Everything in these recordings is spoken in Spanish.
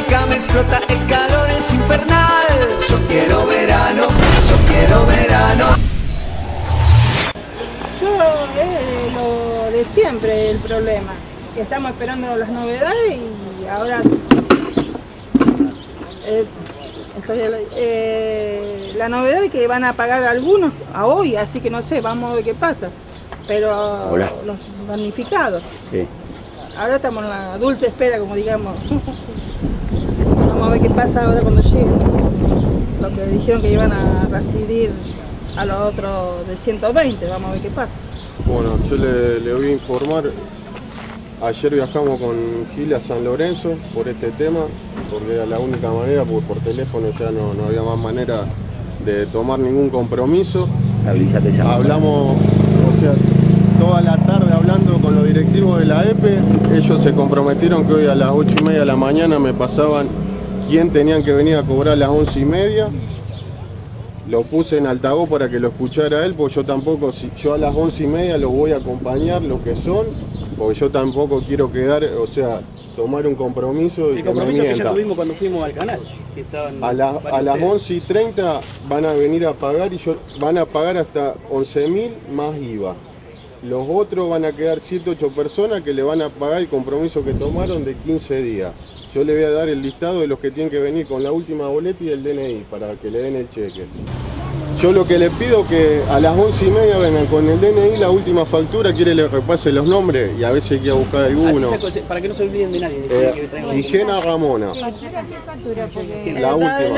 América me explota, el calor es infernal. Yo quiero verano, yo quiero verano. Lo de siempre el problema. Estamos esperando las novedades y ahora la novedad es que van a pagar algunos a hoy, así que no sé, vamos a ver qué pasa. Pero los damnificados. Sí. Ahora estamos en la dulce espera, como digamos. Vamos a ver qué pasa ahora cuando lleguen. Lo que dijeron que iban a recibir a los otros de 120, vamos a ver qué pasa. Bueno, yo le voy a informar. Ayer viajamos con Gil a San Lorenzo por este tema, porque era la única manera, porque por teléfono ya no había más manera de tomar ningún compromiso. Hablamos, o sea, toda la tarde hablando con los directivos de la EPE. Ellos se comprometieron que hoy a las 8:30 de la mañana me pasaban quién tenían que venir a cobrar a las 11:30. Lo puse en altavoz para que lo escuchara él, porque yo tampoco, si yo a las 11:30 los voy a acompañar, lo que son, porque yo tampoco quiero quedar, o sea, tomar un compromiso y el compromiso que me que mienta. ya tuvimos cuando fuimos al canal. Que estaban a las 11:30 van a venir a pagar y van a pagar hasta 11.000 más IVA. Los otros van a quedar 7 u 8 personas que le van a pagar el compromiso que tomaron de 15 días. Yo le voy a dar el listado de los que tienen que venir con la última boleta y el DNI para que le den el cheque. Yo lo que le pido es que a las 11:30 vengan con el DNI, la última factura, quiere le repase los nombres y a veces hay que ir a buscar alguno. Para que no se olviden de nadie. Higena Ramona. La última.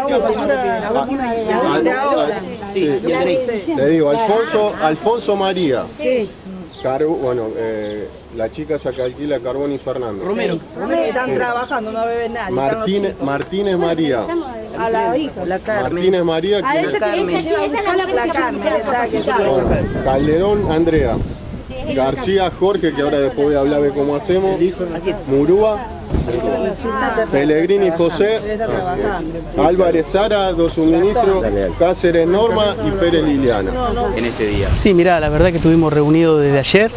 La última de ahora. Le digo, Alfonso María. Sí. Bueno, la chica se alquila Carbón y Fernando. Romero. Están trabajando, no beben nadie. Martínez María. A la hija, la Carmen. Martínez María. La Carmen. Calderón Andrea. García Jorge, que ahora después voy a hablar de cómo hacemos. Murúa. Pellegrini José. Álvarez Sara, dos suministros. Cáceres Norma y Pérez Liliana. En este día. Sí, mirá, la verdad que estuvimos reunidos desde ayer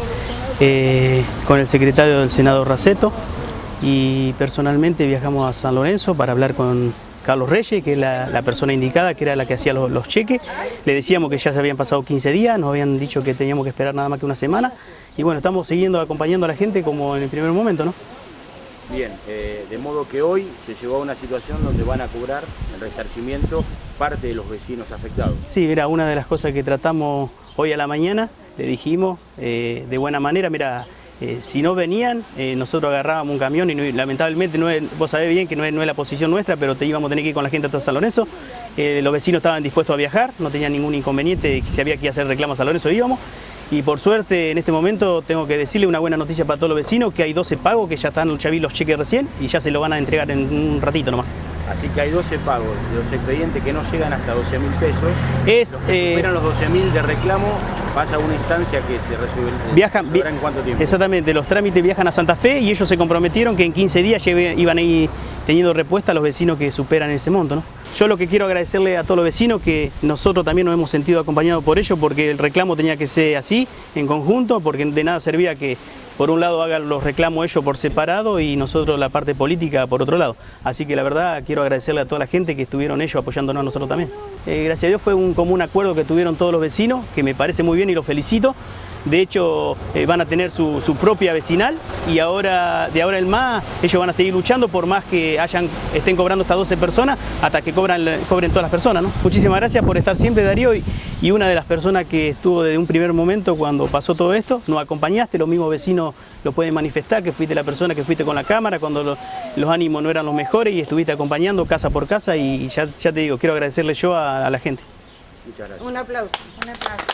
con el secretario del Senado Raceto y personalmente viajamos a San Lorenzo para hablar con Carlos Reyes, que es la persona indicada, que era la que hacía los cheques. Le decíamos que ya se habían pasado 15 días, nos habían dicho que teníamos que esperar nada más que una semana. Y bueno, estamos siguiendo acompañando a la gente como en el primer momento, ¿no? Bien, de modo que hoy se llegó a una situación donde van a cobrar el resarcimiento parte de los vecinos afectados. Sí, era una de las cosas que tratamos hoy a la mañana, le dijimos de buena manera, mira, si no venían, nosotros agarrábamos un camión y lamentablemente, vos sabés bien que no es la posición nuestra, pero íbamos a tener que ir con la gente hasta San Lorenzo. Los vecinos estaban dispuestos a viajar, no tenían ningún inconveniente, si había que hacer reclamos a San Lorenzo íbamos. Y por suerte en este momento tengo que decirle una buena noticia para todos los vecinos, que hay 12 pagos, que ya vi los cheques recién y ya se lo van a entregar en un ratito nomás. Así que hay 12 pagos de los expedientes que no llegan hasta 12.000 pesos. Los que superan los 12.000 de reclamo, pasa a una instancia que se resuelve. ¿En cuánto tiempo? Exactamente, los trámites viajan a Santa Fe y ellos se comprometieron que en 15 días iban a ir teniendo respuesta a los vecinos que superan ese monto, ¿no? Yo lo que quiero agradecerle a todos los vecinos, que nosotros también nos hemos sentido acompañados por ellos, porque el reclamo tenía que ser así, en conjunto, porque de nada servía que por un lado hagan los reclamos ellos por separado y nosotros la parte política por otro lado. Así que la verdad quiero agradecerle a toda la gente que estuvieron ellos apoyándonos a nosotros también. Gracias a Dios fue un común acuerdo que tuvieron todos los vecinos, que me parece muy bien y los felicito. De hecho, van a tener su propia vecinal y de ahora en más ellos van a seguir luchando por más que estén cobrando hasta 12 personas hasta que cobren todas las personas, ¿no? Muchísimas gracias por estar siempre, Darío, y una de las personas que estuvo desde un primer momento cuando pasó todo esto, nos acompañaste, los mismos vecinos lo pueden manifestar, que fuiste la persona que fuiste con la cámara cuando los ánimos no eran los mejores y estuviste acompañando casa por casa y ya te digo, quiero agradecerle yo a la gente. Muchas gracias. Un aplauso. Un aplauso.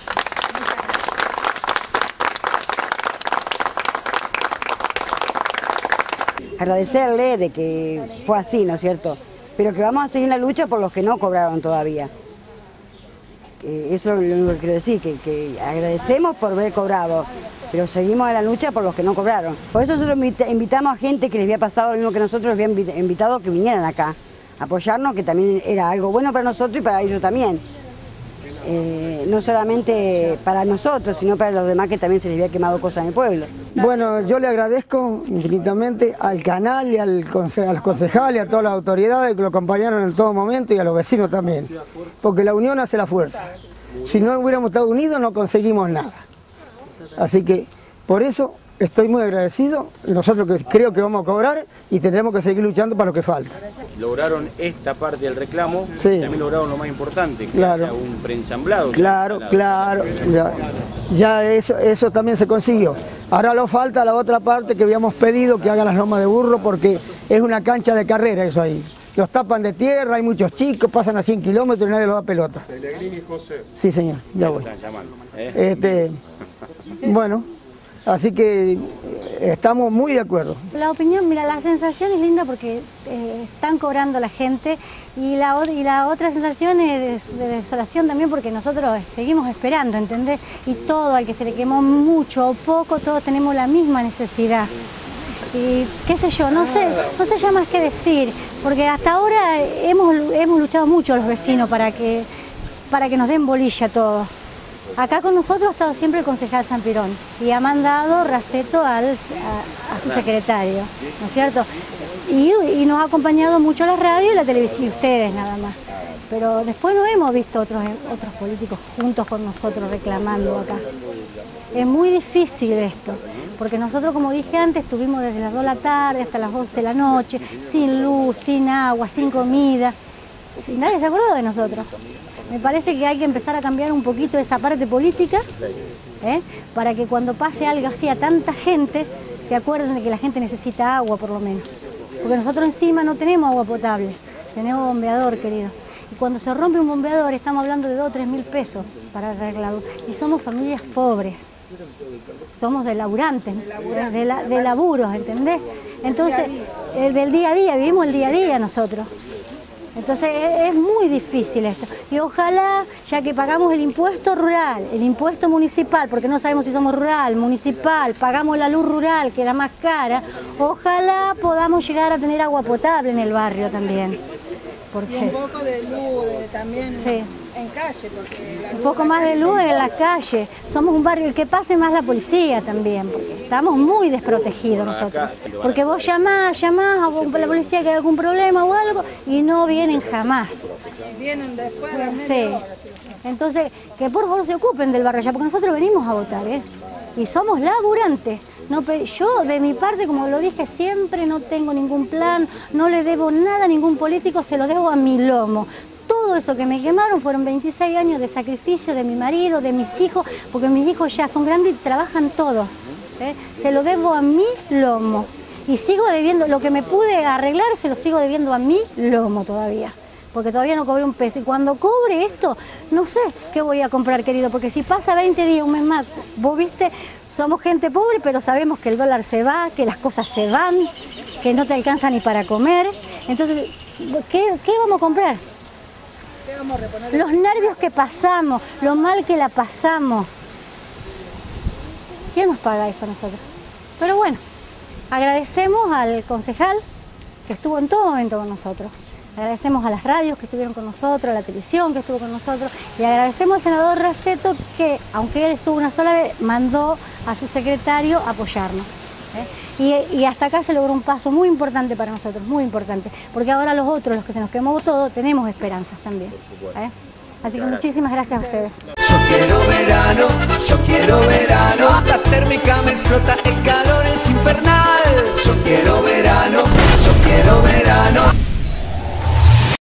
Agradecerle de que fue así, ¿no es cierto? Pero que vamos a seguir la lucha por los que no cobraron todavía. Eso es lo único que quiero decir, que agradecemos por haber cobrado, pero seguimos en la lucha por los que no cobraron. Por eso nosotros invitamos a gente que les había pasado lo mismo que nosotros, les habían invitado que vinieran acá, a apoyarnos, que también era algo bueno para nosotros y para ellos también. no solamente para nosotros, sino para los demás que también se les había quemado cosas en el pueblo. Bueno, yo le agradezco infinitamente al canal y a los concejales y a todas las autoridades que lo acompañaron en todo momento y a los vecinos también, porque la unión hace la fuerza. Si no hubiéramos estado unidos no conseguimos nada. Así que por eso estoy muy agradecido, nosotros creo que vamos a cobrar y tendremos que seguir luchando para lo que falta. Lograron esta parte del reclamo, sí. También lograron lo más importante, que claro. haya un preensamblado. Claro, ya eso también se consiguió. Ahora lo falta la otra parte que habíamos pedido, que hagan las lomas de burro, porque es una cancha de carrera eso ahí. Los tapan de tierra, hay muchos chicos, pasan a 100 kilómetros y nadie los da pelota. Pellegrini José. Sí, señor, ya voy. Están llamando, Bueno, así que estamos muy de acuerdo. La opinión, mira, la sensación es linda porque están cobrando la gente y la otra sensación es de desolación también porque nosotros seguimos esperando, ¿entendés? Y todo, al que se le quemó mucho o poco, todos tenemos la misma necesidad. Y qué sé yo, no sé ya más qué decir, porque hasta ahora hemos luchado mucho los vecinos para que nos den bolilla a todos. Acá con nosotros ha estado siempre el concejal Sampirón y ha mandado Raceto a su secretario, ¿no es cierto? Y nos ha acompañado mucho la radio y la televisión, y ustedes nada más. Pero después no hemos visto otros políticos juntos con nosotros reclamando acá. Es muy difícil esto, porque nosotros, como dije antes, estuvimos desde las 2 de la tarde hasta las 12 de la noche, sin luz, sin agua, sin comida. Nadie se acordó de nosotros. Me parece que hay que empezar a cambiar un poquito esa parte política, para que cuando pase algo así a tanta gente, se acuerden de que la gente necesita agua por lo menos. Porque nosotros encima no tenemos agua potable, tenemos bombeador, querido. Y cuando se rompe un bombeador estamos hablando de 2 o 3 mil pesos para arreglarlo. Y somos familias pobres, somos de laburantes, de laburos, ¿entendés? Entonces, del día a día, vivimos el día a día nosotros. Entonces es muy difícil esto y ojalá, ya que pagamos el impuesto rural, el impuesto municipal, porque no sabemos si somos rural, municipal, pagamos la luz rural que era más cara, ojalá podamos llegar a tener agua potable en el barrio también. Porque... Y un poco de luz también sí. En calle. Porque un poco más de luz en la calle. Somos un barrio, y que pase más la policía también, porque estamos muy desprotegidos nosotros. Porque vos llamás a la policía que hay algún problema o algo y no vienen jamás. Vienen después de la media sí. hora. Entonces, que por favor se ocupen del barrio ya, porque nosotros venimos a votar, y somos laburantes. No, yo, de mi parte, como lo dije siempre, no tengo ningún plan, no le debo nada a ningún político, se lo debo a mi lomo. Todo eso que me quemaron fueron 26 años de sacrificio de mi marido, de mis hijos, porque mis hijos ya son grandes y trabajan todos. Se lo debo a mi lomo. Y sigo debiendo, lo que me pude arreglar, se lo sigo debiendo a mi lomo todavía. Porque todavía no cobré un peso. Y cuando cobre esto, no sé qué voy a comprar, querido, porque si pasa 20 días, un mes más, vos viste, somos gente pobre, pero sabemos que el dólar se va, que las cosas se van, que no te alcanza ni para comer. Entonces, ¿qué vamos a comprar? ¿Qué vamos a reponer? Los nervios que pasamos, lo mal que la pasamos. ¿Quién nos paga eso a nosotros? Pero bueno, agradecemos al concejal que estuvo en todo momento con nosotros. Agradecemos a las radios que estuvieron con nosotros, a la televisión que estuvo con nosotros y agradecemos al senador Raceto que, aunque él estuvo una sola vez, mandó a su secretario a apoyarnos. Y hasta acá se logró un paso muy importante para nosotros, muy importante, porque ahora los otros, los que se nos quemó todo, tenemos esperanzas también. Así que muchísimas gracias a ustedes. Yo quiero verano, la térmica me explota, el calor es infernal.